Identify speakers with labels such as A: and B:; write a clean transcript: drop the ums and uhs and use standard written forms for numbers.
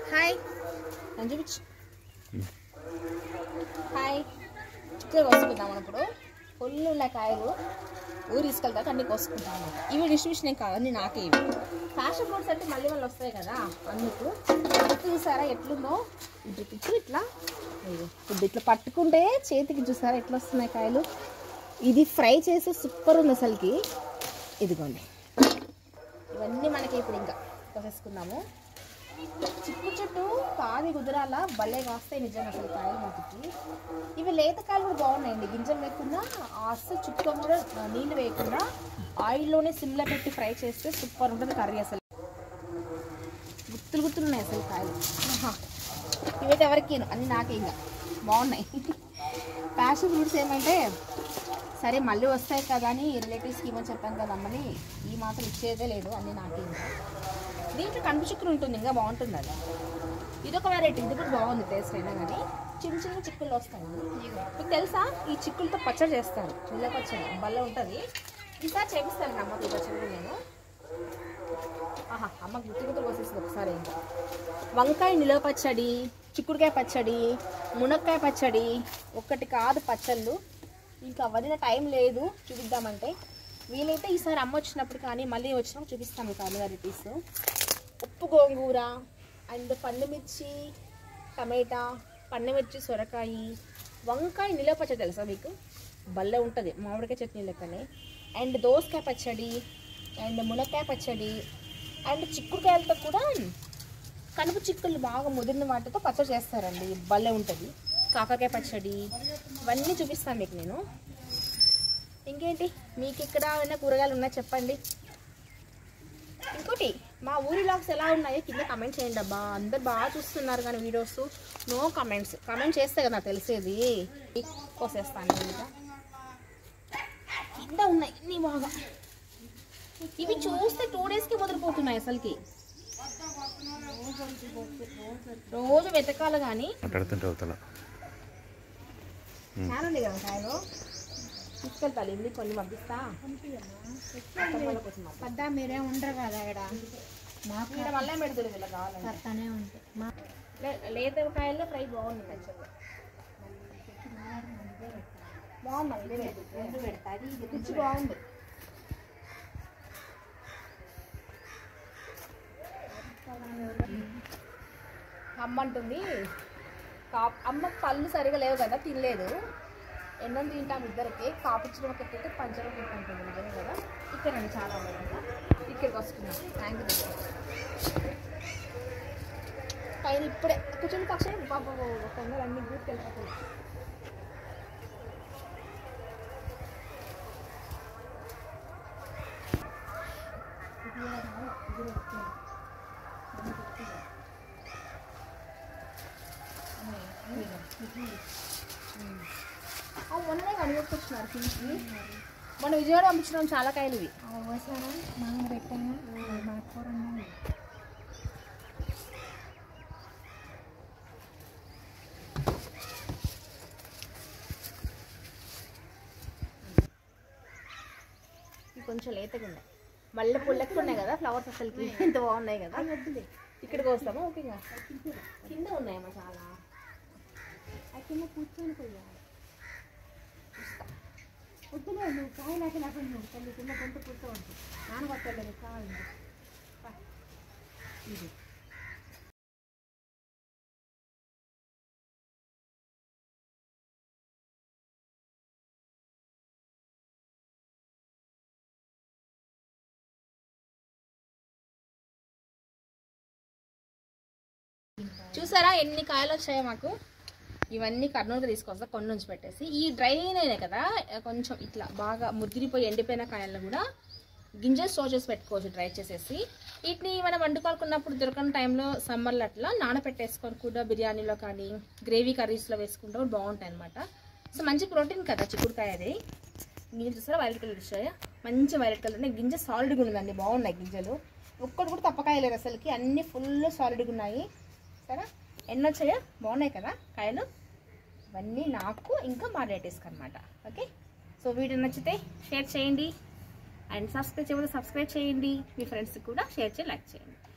A: Hi అంజుబిచ్ hi చిక్కుడు కోసుకుందాం ఇప్పుడు full ఉన్న కాయలు ఊరు తీసుకెళ్తాక అన్నీ కోసుకుంటాం అన్నమాట. ఇవి డిస్ట్రిబ్యూషన్ కాదు, అన్నీ నాకే. ఇవి ఫ్యాషన్ ఫ్రూట్స్ అంటే మళ్ళీ వాళ్ళు వస్తాయి కదా, అందుకు చూసారా ఎట్లుందో. ఇప్పుడు ఇట్లా ఇప్పుడు ఇట్లా పట్టుకుంటే చేతికి చూసారా ఎట్లా వస్తున్నాయి కాయలు. ఇది ఫ్రై చేసి సూపర్ ఉంది అసలుకి. ఇదిగోండి, ఇవన్నీ మనకి ఇప్పుడు ఇంకా కోసేసుకుందాము. చిక్కు చెట్టు కాది కుదరాల భలే కాస్తాయి నిజంగా అసలు కాయలు మటుకి. ఇవి లేత కాయలు కూడా బాగున్నాయండి, గింజలు లేకుండా అస్సలు చుక్క కూడా నీళ్ళు వేయకుండా ఆయిల్లోనే సిమ్లో పెట్టి ఫ్రై చేస్తే సూపర్ ఉంటుంది కర్రీ. అసలు గుత్తులు గుత్తులు ఉన్నాయి అసలు కాయలు. ఇవైతే ఎవరికి అన్నీ నాకే ఇంకా బాగున్నాయి. ప్యాషన్ ఫ్రూట్స్ ఏమంటే సరే మళ్ళీ వస్తాయి కదా అని రిలేటివ్స్కి ఇవ్వని చెప్పాను కదా అమ్మని, ఈ మాత్రం ఇచ్చేదే లేదు, అన్నీ నాకే. ఇంకా దీంట్లో కంపు చిక్కులు ఉంటుంది, ఇంకా బాగుంటుంది అది. ఇదొక వెరైటీ, ఇది కూడా బాగుంది టేస్ట్ అయినా కానీ. చిన్న చిన్న చిక్కులు వస్తాయి. మీకు తెలుసా ఈ చిక్కులతో పచ్చడి చేస్తారు, నిల్ల పచ్చడి భలే ఉంటుంది. ఈసారి చేపిస్తాను అమ్మకి ఈ పచ్చడి నేను. అమ్మకి గుత్తి గుత్తులు కోసేసింది ఒకసారి. ఇంకా వంకాయ నిలవ పచ్చడి, చిక్కుడుకాయ పచ్చడి, మునక్కాయ పచ్చడి, ఒక్కటి కాదు పచ్చళ్ళు. ఇంకా అవన్నీ టైం లేదు చూపిద్దామంటే. వీలైతే ఈసారి అమ్మ వచ్చినప్పుడు కానీ మళ్ళీ వచ్చినప్పుడు చూపిస్తాను మీకు అన్ని వెరైటీస్. ఉప్పు గోంగూర అండ్ పండుమిర్చి, టమాటా, పండుమిర్చి, సొరకాయ, వంకాయ నిలవ పచ్చడి తెలుసా మీకు, భలే ఉంటుంది మామిడికాయ చట్నీ లెక్కనే. అండ్ దోసకాయ పచ్చడి అండ్ మునక్కాయ పచ్చడి అండ్ చిక్కుడుకాయలతో కూడా కనుపు చిక్కులు బాగా ముదిరిన వాటితో పచ్చడి చేస్తారండి, భలే ఉంటుంది. కాకరకాయ పచ్చడి, ఇవన్నీ చూపిస్తాను మీకు నేను. ఇంకేంటి మీకు ఇక్కడ ఏమైనా కూరగాయలు ఉన్నాయో చెప్పండి. ఇంకోటి మా ఊరి వ్లాగ్స్ ఎలా ఉన్నాయో కింద కమెంట్ చేయండి అబ్బా. అందరు బాగా చూస్తున్నారు కానీ వీడియోస్ నో కమెంట్స్. కమెంట్ చేస్తే కదా తెలిసేది. కోసేస్తాను ఇంకా కింద ఉన్నాయి ఇన్ని బాగా. ఇవి చూస్తే 2 డేస్కి వదిలిపోతున్నాయి అసలుకి. రోజు వెతకాలి కానీ చాలా ఉంది కదా కాయలు. తీసుకెళ్తాను ఇల్లు కొన్ని పంపిస్తా.
B: పద్దా మీరే ఉండరు కదా ఇక్కడ, మాకు
A: ఇక్కడ మళ్ళీ పెడుతుంది ఇలా కావాలంటే
B: ఉంటాయి.
A: లేత కాయల్లో ఫ్రై బాగుంది మంచిగా, బాగుంది. రుచి బాగుంది. అమ్మ అంటుంది అమ్మ పళ్ళు సరిగా లేవు కదా, తినలేదు. ఎన్నం తింటాం ఇద్దరికి, కాపుచ్చిన ఒకటి పంచడం ఒకటి ఉంటుంది నిజమే కదా. ఇక్కడ అండి చాలా ఉన్నాయి కదా, ఇక్కడికి వస్తున్నాం. Thank you. పైన ఇప్పుడే కూర్చొని పక్షి బాబా కొందరు అన్ని గుర్తు వెళ్ళిపోతుంది. మొన్ననే కనిపెట్టుకొచ్చినారు కిందికి. మొన్న విజయవాడ పంపించడం చాలా కాయలు ఇవి.
B: మనం పెట్టాము కూర.
A: కొంచెం లేతగా ఉన్నాయి, మళ్ళీ పుల్లెక్కు ఉన్నాయి కదా ఫ్లవర్స్ అసలుకి ఎంత బాగున్నాయి కదా. ఇక్కడికి వస్తాము. ఓకేగా కింద ఉన్నాయమ్మా చాలా. ఆ కింద కూర్చొని పోయాలి. వద్దులే నువ్వు కాయ నాకు తల్లి కింద కొంత కూర్చోవద్దు, నానబట్టలేదు కావాలండి. ఇది చూసారా ఎన్ని కాయలు వచ్చాయో మాకు. ఇవన్నీ కర్నూలుకి తీసుకొస్తా, కొన్ని నుంచి పెట్టేసి. ఈ డ్రై అయినాయి కదా కొంచెం ఇట్లా బాగా ముద్దిరిపోయి ఎండిపోయిన కాయలను కూడా గింజలు స్టోర్ చేసి పెట్టుకోవచ్చు డ్రై చేసేసి. వీటిని మనం వండుకోనుకున్నప్పుడు దొరకని టైంలో సమ్మర్లో అట్లా నానపెట్టేసుకొని కూడా బిర్యానీలో కానీ గ్రేవీ కర్రీస్లో వేసుకుంటే కూడా బాగుంటాయి అనమాట. సో మంచి ప్రోటీన్ కదా చిక్కుడుకాయ. అది గింజలు చూసారా వైలెట్ కలర్ వచ్చాయా, మంచి వైలెట్ కలర్. గింజ సాలిడ్గా ఉందండి, బాగున్నాయి గింజలు. ఒక్కటి కూడా తప్పకాయ లేదు అసలుకి, అన్నీ ఫుల్ సాలిడ్గా ఉన్నాయి. సరే ఎన్ని వచ్చాయో బాగున్నాయి కదా కాయలు. ఇవన్నీ నాకు ఇంకా మా రిలేటివ్స్కి అనమాట. ఓకే, సో వీడియో నచ్చితే షేర్ చేయండి అండ్ సబ్స్క్రైబ్ చేయకపోతే సబ్స్క్రైబ్ చేయండి. మీ ఫ్రెండ్స్కి కూడా షేర్ చేసి లైక్ చేయండి.